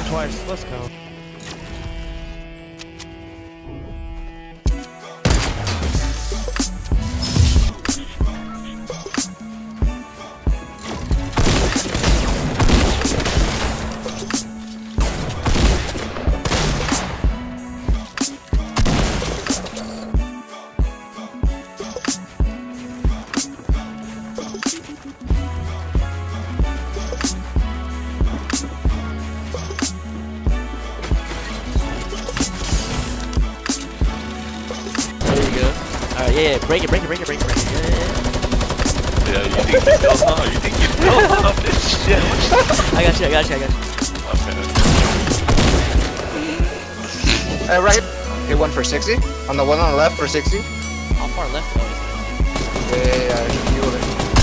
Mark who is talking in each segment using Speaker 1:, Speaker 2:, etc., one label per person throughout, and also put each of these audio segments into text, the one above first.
Speaker 1: twice. Let's go.
Speaker 2: Alright, yeah, break it. Yeah.
Speaker 3: Yeah, you think you built up? You think you built up this shit?
Speaker 2: I got you.
Speaker 3: Okay.
Speaker 4: Right. Hit one for 60. On the one on the left for 60.
Speaker 2: How far left though?
Speaker 4: Yeah, I should heal it.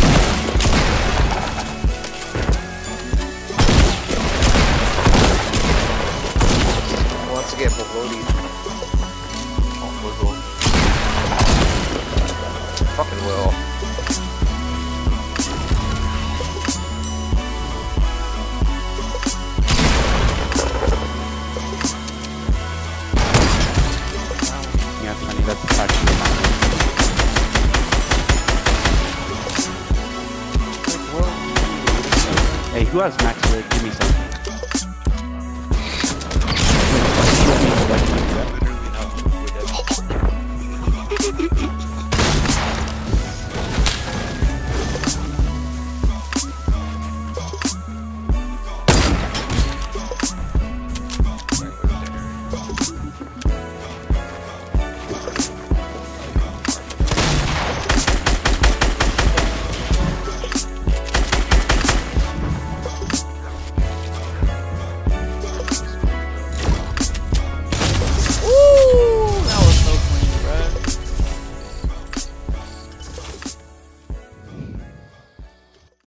Speaker 4: Wants to get below these.
Speaker 3: Oh, wiggle.
Speaker 4: Fucking will.
Speaker 5: Yeah, funny, that's actually fine. Hey, who has max rig? Give me some.